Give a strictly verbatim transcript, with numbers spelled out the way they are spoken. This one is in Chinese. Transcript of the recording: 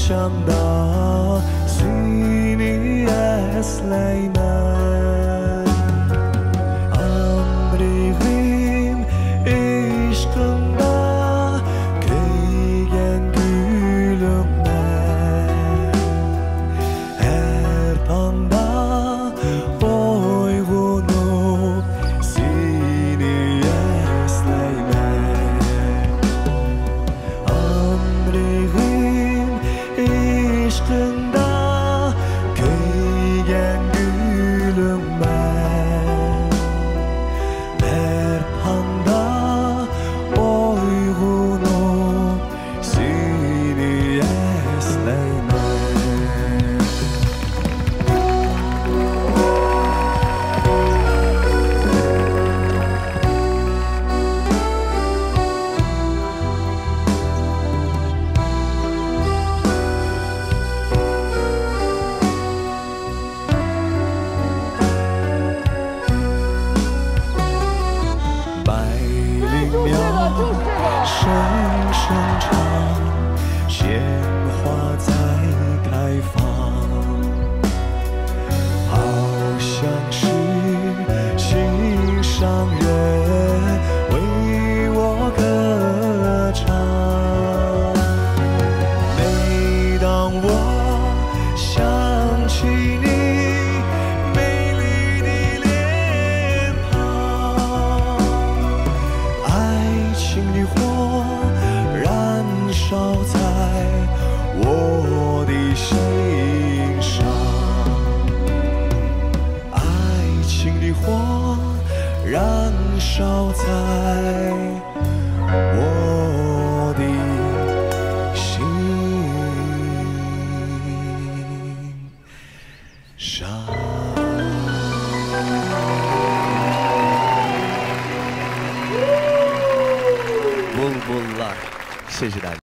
想到 sini es Süleyman Amrihim aşkında köygen gülümden her tanda oygunup seni esleymem Amrihim aşkında köygen gülüm ben her tanda oygunup seni esleymem声声唱，鲜花在开放，好像是心上人为我歌唱。每当我想起你美丽的脸庞，爱情的火燃烧在我的心上，爱情的火燃烧在我的心上。Bulbullar，谢谢大家。